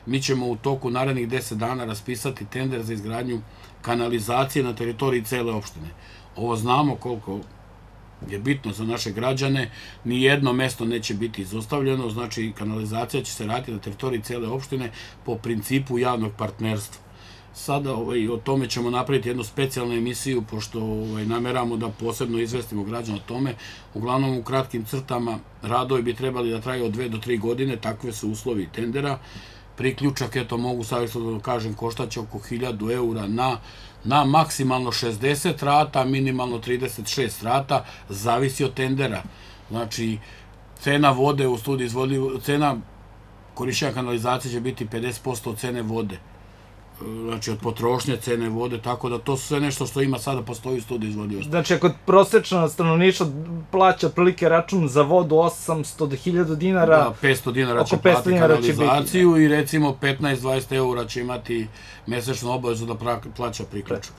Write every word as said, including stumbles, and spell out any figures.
mi ćemo u toku narednih deset dana raspisati tender za izgradnju kanalizacije na teritoriji cele opštine. Ovo znamo koliko je bitno za naše građane, ni jedno mesto neće biti izostavljeno, znači kanalizacija će se raditi na teritoriji cele opštine po principu javnog partnerstva. Sada o tome ćemo napraviti jednu specijalnu emisiju, pošto nameramo da posebno izvestimo građana o tome. Uglavnom, u kratkim crtama, radovi bi trebali da traju od dve do tri godine, takve su uslovi tendera. Priključak, eto, mogu savjetno da kažem, koštaće oko hiljadu eura na maksimalno šezdeset rata, minimalno trideset šest rata, zavisi od tendera. Znači, cena vode u studiju izvodljivosti, cena korišćenja kanalizacije će biti pedeset posto od cene vode. Znači, od potrošnje cene vode, tako da to su sve nešto što ima sada postoji u studiju izvodljivosti. Znači, ako prosječna stanovništva plaća otprilike račun za vodu osamsto do hiljadu dinara... Da, petsto dinara će platiti kanalizaciju i recimo petnaest do dvadeset eura će imati mesečnu obavezu da plaća priključak.